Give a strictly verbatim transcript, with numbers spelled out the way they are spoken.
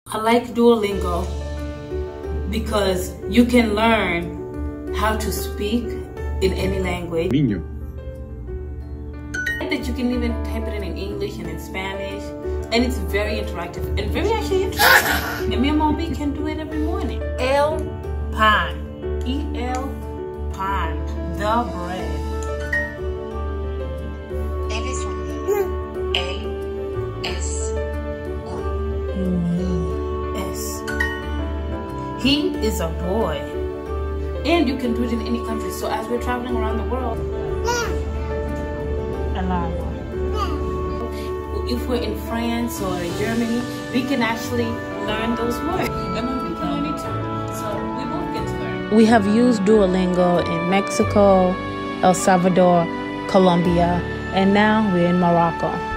I like Duolingo because you can learn how to speak in any language. Niño. That you can even type it in, in English and in Spanish, and it's very interactive and very actually interesting. And me and Mom B can do it every morning. El pan, E L pan, the bread. Él es un niño. Él es un S. He is a boy. And you can do it in any country. So as we're traveling around the world, if we're in France or Germany, we can actually learn those words. And we can learn it too. So we both get to learn. We have used Duolingo in Mexico, El Salvador, Colombia, and now we're in Morocco.